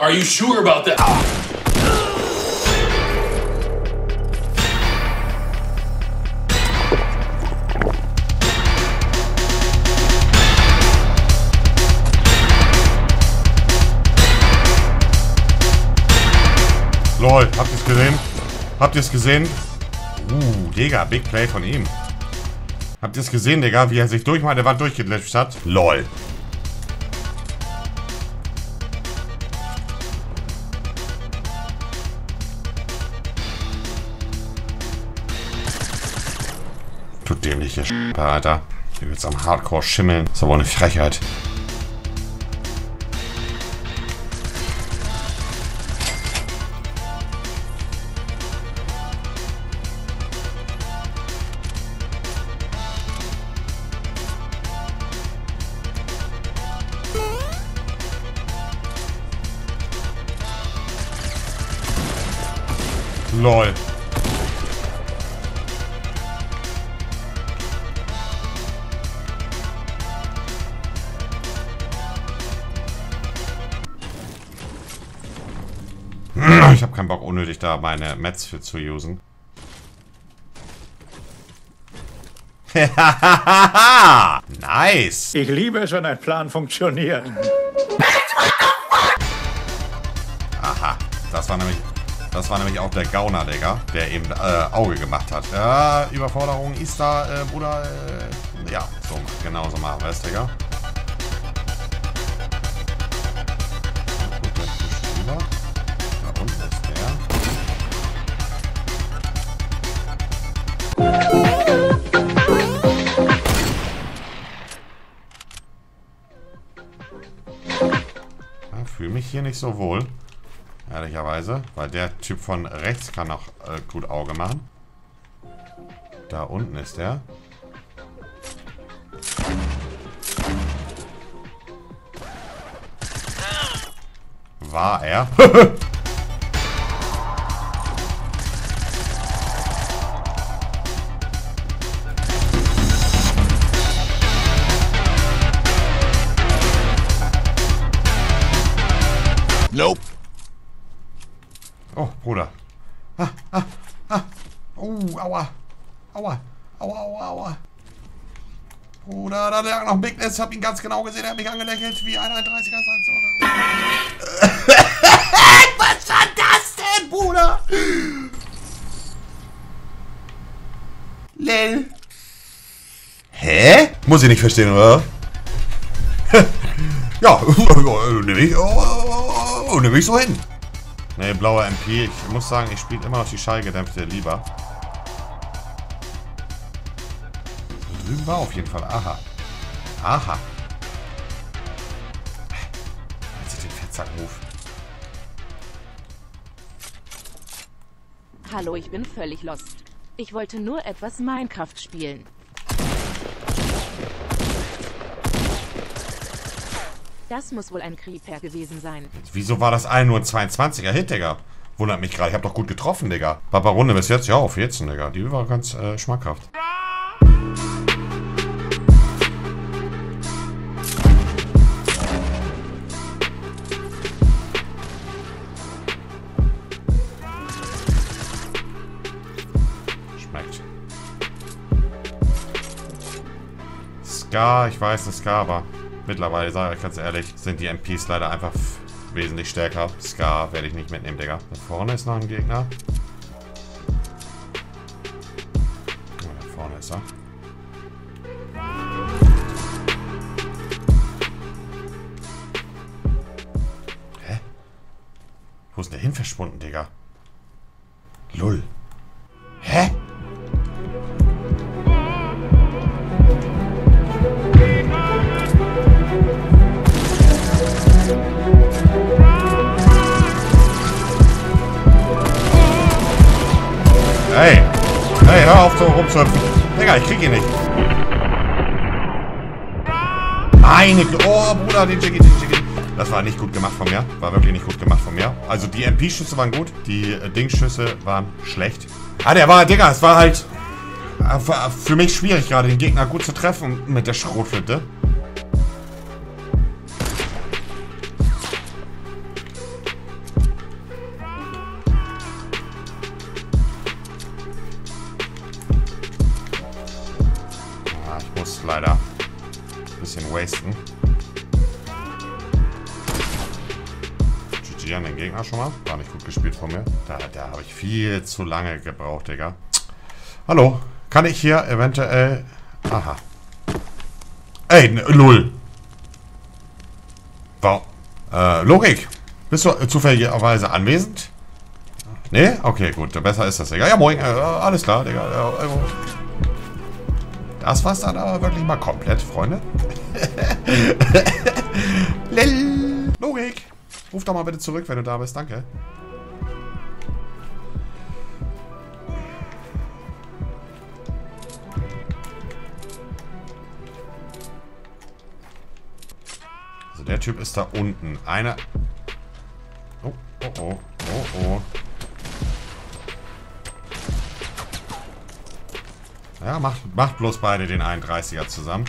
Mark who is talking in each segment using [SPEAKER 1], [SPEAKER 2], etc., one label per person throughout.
[SPEAKER 1] Are you sure about that?
[SPEAKER 2] Lol, habt ihr es gesehen? Habt ihr es gesehen? Digga, Big Play von ihm. Habt ihr es gesehen, Digga, wie er sich durch meine Wand durchgeglitscht hat? Lol. Du dämliche Alter. Hier wird's am Hardcore schimmeln. Das ist aber eine Frechheit. Lol. Ich habe keinen Bock, unnötig da meine Mets für zu usen. Nice.
[SPEAKER 3] Ich liebe es, wenn ein Plan funktioniert.
[SPEAKER 2] Aha, das war nämlich auch der Gauner, Digga, der eben Auge gemacht hat. Ja, Überforderung ist da, Bruder, ja, so, genau so machen wir es, Digga. Gut, der pusht rüber. Da unten ist der. Ja, fühle mich hier nicht so wohl. Ehrlicherweise, weil der Typ von rechts kann auch gut Auge machen. Da unten ist der. War er?
[SPEAKER 1] Nope.
[SPEAKER 2] Oh, Bruder. Aua. Aua. Aua. Bruder, da lag noch ein Big Ness. Hab ihn ganz genau gesehen. Er hat mich angelächelt wie ein 31er. Was war das denn, Bruder? Lel. Hä? Muss ich nicht verstehen, oder? Ja, nehme ich so hin. Ne, blauer MP. Ich muss sagen, ich spiele immer noch die Schallgedämpfte lieber. Da drüben war auf jeden Fall. Aha. Jetzt den Fettsack-Move.
[SPEAKER 4] Hallo, ich bin völlig lost. Ich wollte nur etwas Minecraft spielen. Das muss wohl ein Creeper gewesen sein.
[SPEAKER 2] Wieso war das nur ein 22er Hit, Digga? Wundert mich gerade. Ich hab doch gut getroffen, Digga. Papa Runde bis jetzt? Ja, auf 14, Digga. Die war ganz schmackhaft. Schmeckt. Scar, ich weiß, das Scar, aber mittlerweile, sage ich ganz ehrlich, sind die MPs leider einfach wesentlich stärker. Scar werde ich nicht mitnehmen, Digga. Da vorne ist noch ein Gegner. Oh, da vorne ist er. Hä? Wo ist denn der hin verschwunden, Digga? Lull. Hä? Hey, hör auf so rumzuhüpfen. Digga, ich krieg ihn nicht. Meine Güte. Oh, Bruder, den Jiggy. Das war nicht gut gemacht von mir. War wirklich nicht gut gemacht von mir. Also die MP-Schüsse waren gut. Die Dingschüsse waren schlecht. Ah, der war, Digga, es war halt für mich schwierig gerade, den Gegner gut zu treffen mit der Schrotflinte. leider. Bisschen wasten. GG an den Gegner schon mal. War nicht gut gespielt von mir. Da habe ich viel zu lange gebraucht, Digga. Hallo. Kann ich hier eventuell... Aha. Ey, null. Wow. Logik. Bist du zufälligerweise anwesend? Nee? Okay, gut. Besser ist das, Digga. Ja, moin. Alles klar, Digga. Das war's dann aber wirklich mal komplett, Freunde. Logik. Ruf doch mal bitte zurück, wenn du da bist. Danke. Also der Typ ist da unten. Einer... Oh, oh, oh, oh, oh. Ja, macht bloß beide den 31er zusammen.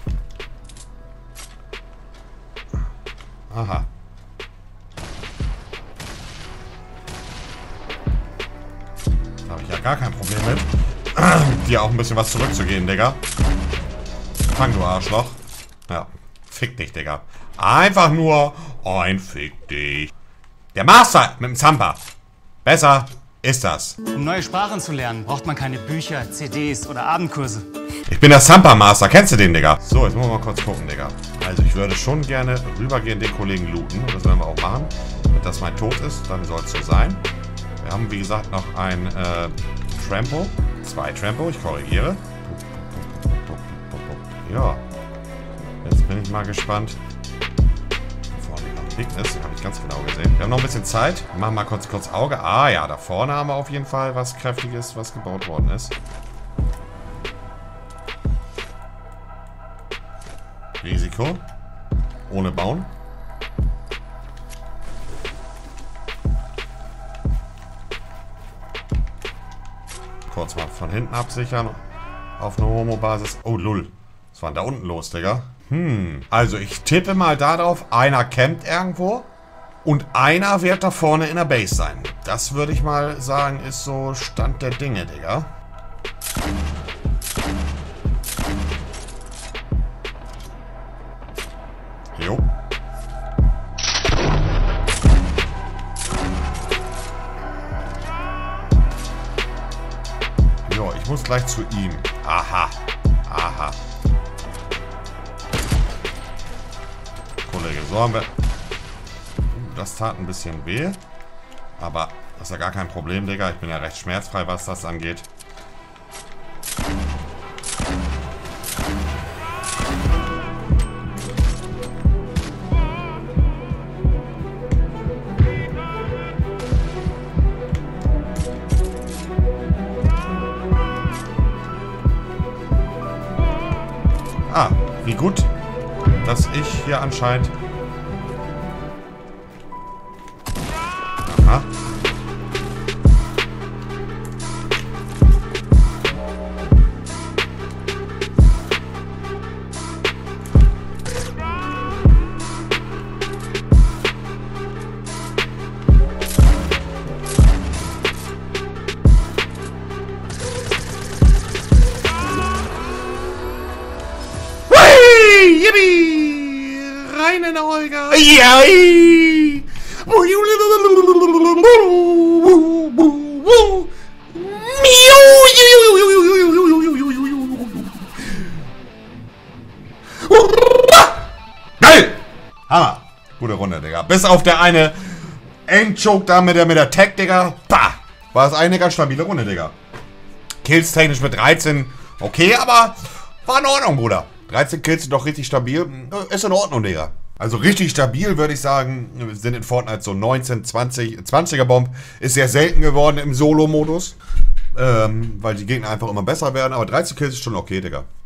[SPEAKER 2] Aha. Da habe ich ja gar kein Problem mit. Dir auch ein bisschen was zurückzugeben, Digga. Fang, du Arschloch. Ja, fick dich, Digga. Einfach nur ein Fick dich. Der Master mit dem Zampa. Besser ist das.
[SPEAKER 1] Um neue Sprachen zu lernen, braucht man keine Bücher, CDs oder Abendkurse.
[SPEAKER 2] Ich bin der Zampa Master. Kennst du den, Digga? So, jetzt müssen wir mal kurz gucken, Digga. Also, ich würde schon gerne rübergehen, den Kollegen looten. Das werden wir auch machen. Wenn das mein Tod ist, dann soll es so sein. Wir haben, wie gesagt, noch ein Trampo. 2 Trampo, ich korrigiere. Ja. Jetzt bin ich mal gespannt. Vorne noch ein Bigness, den habe ich ganz genau gesehen. Wir haben noch ein bisschen Zeit. Wir machen mal kurz Auge. Ah ja, da vorne haben wir auf jeden Fall was Kräftiges, was gebaut worden ist. Risiko. Ohne Bauen. Kurz mal von hinten absichern. Auf eine Homo-Basis. Oh, lull. Was war denn da unten los, Digga? Also ich tippe mal darauf, einer campt irgendwo und einer wird da vorne in der Base sein. Das würde ich mal sagen, ist so Stand der Dinge, Digga. Jo. Jo, ich muss gleich zu ihm. Aha. Aha. Kollege, so haben wir... Das tat ein bisschen weh. Aber das ist ja gar kein Problem, Digga. Ich bin ja recht schmerzfrei, was das angeht. Ah, wie gut, dass ich hier anscheinend... Aha. Yippie! Rein in der Olga! Yay! Geil! Hammer! Gute Runde, Digga. Bis auf der eine Endchoke da mit der Tech, Digga. Bah! War es eine ganz stabile Runde, Digga. Kills technisch mit 13. Okay, aber war in Ordnung, Bruder. 13 Kills sind doch richtig stabil. Ist in Ordnung, Digga. Also richtig stabil, würde ich sagen, sind in Fortnite so 19, 20, 20er Bomb. Ist sehr selten geworden im Solo-Modus. Weil die Gegner einfach immer besser werden. Aber 13 Kills ist schon okay, Digga.